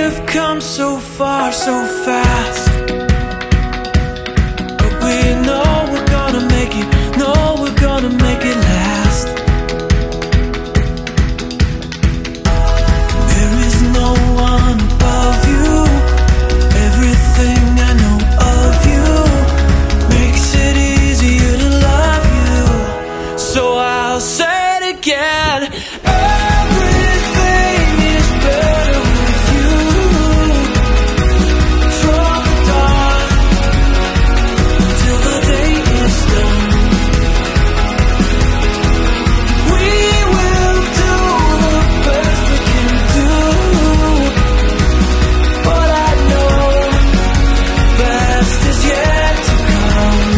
We've come so far so fast, but we know we're gonna make it, know we're gonna make it last. There is no one above you, everything I know of you makes it easier to love you. So I'll say it again, everything is better with you. From the dawn till the day is done, we will do the best we can do. But I know best is yet to come.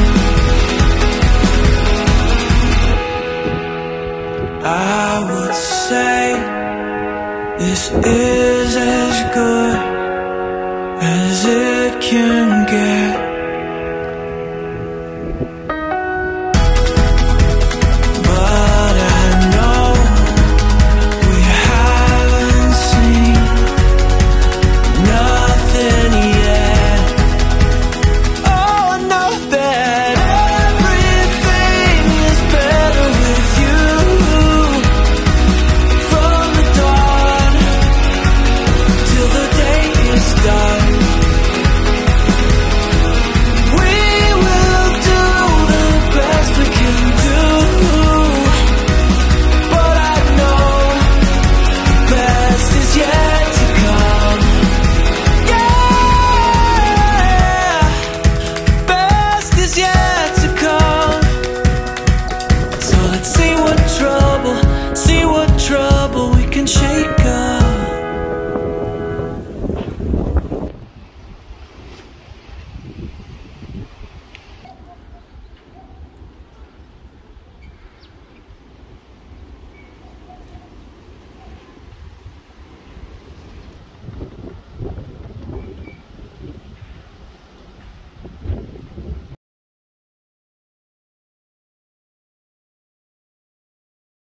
I would say this is as good as it can get.